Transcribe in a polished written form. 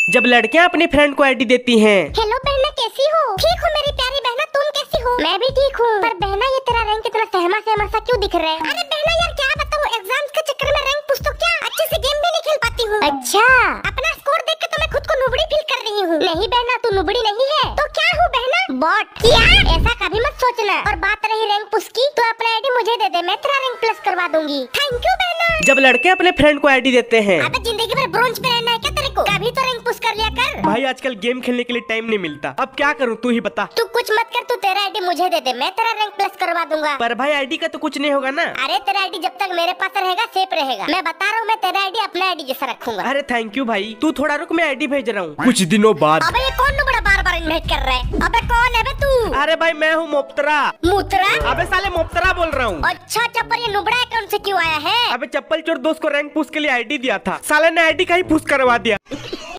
जब लड़कियां अपनी फ्रेंड को आईडी देती हैं। हेलो बहना, कैसी हो? ठीक हूँ मेरी प्यारी बहना, तुम कैसी हो? मैं भी ठीक हूँ। पर बहना ये तेरा रैंक इतना सहमा सहमा सा क्यों दिख रहा है? अरे बहना यार क्या बताऊँ, एग्जाम के चक्कर में रैंक पुछ तो क्या अच्छे से गेम भी नहीं खेल पाती हूँ। अच्छा, अपना स्कोर देख के तो मैं खुद को नुबड़ी फील कर रही हूँ। नहीं बहना, तू नुबड़ी नहीं है तो क्या हूँ बहना? बॉट। क्या? ऐसा कभी मत सोचना। और बात रही रैंक पुश की, तो अपना आईडी मुझे दे दे, मैं तेरा रैंक प्लस करवा दूंगी। थैंक यू बहना। जब लड़के अपने फ्रेंड को आईडी देते हैं। अबे जिंदगी भर ब्रोंज पे रहना है क्या तेरे को? कभी तो रैंक पुश कर लिया कर। भाई आजकल गेम खेलने के लिए टाइम नहीं मिलता, अब क्या करूँ तू ही बता। तू कुछ मत कर, तू तेरा आईडी मुझे दे दे, मैं तेरा रैंक प्लस करवा दूंगा। पर भाई आईडी का तो कुछ नहीं होगा ना। अरे तेरा आईडी जब तक मेरे पास रहेगा सेफ रहेगा। मैं बता रहा हूँ, मैं तेरा आईडी अपना आईडी जैसा रखूंगा। अरे थैंक यू भाई, तू थोड़ा रुक, मैं आईडी भेज रहा हूँ कुछ दिनों बाद। अबे ये कौन बड़ा बार बार इन्वाइट कर रहा है? अबे कौन है बे तू? अरे भाई मैं हूँ मुफ्तरा। मुतरा? अबे साले मुफ्तरा बोल रहा हूँ। अच्छा पर ये नुबड़ा अकाउंट से क्यों आया है? अबे चप्पल चोर दोस्त को रैंक पुश के लिए आईडी दिया था, साले ने आईडी का ही पुश करवा दिया।